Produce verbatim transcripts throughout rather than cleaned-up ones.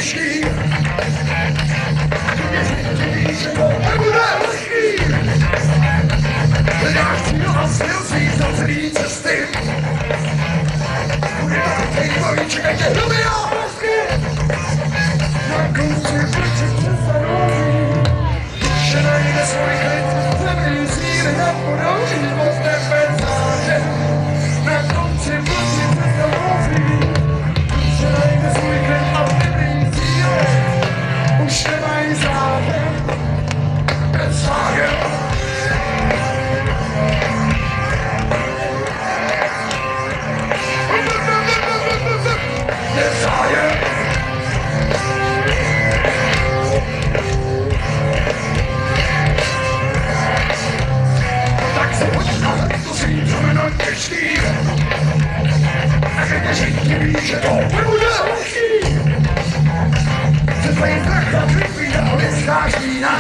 těžký. Že to nebude lehký. Hledáš cíl a styl svých za celý cesty. Bude to tej bojí, čekaj tě hruby a hezky. Na konci prči přestanou. Duše najde svůj klid, zemí síly na podouží, moc nebe záře. Na konci prči přestanou. Duše najde svůj klid a zemí síly. Už nemají zájem, bez zájem. Bez zájem. Tak se pojď na to svým znamená těžký. A že všichni ví, že to nebude lehký. Že tvojí strach a vypíná lidská štína.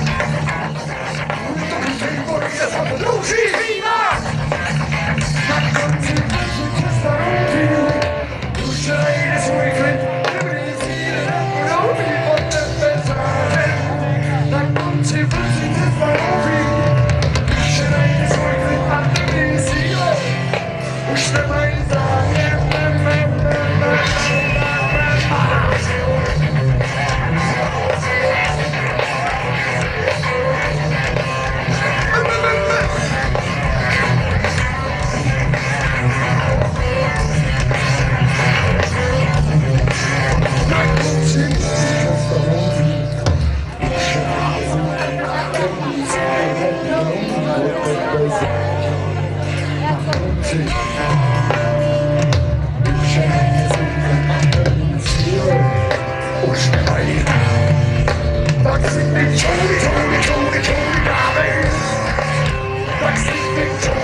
To když boj je za to dlouhý vína. Na konci prči přestanou. Duše najde svůj klid, dobrý cíle nebudou mít od tebe zájem. Na konci prči přestanou. Duše najde svůj klid a dobrý cíle. Už nemají zájem. Už nemají. Tak si ty čoury, čoury, čoury, čoury dávej. Tak si ty čoury.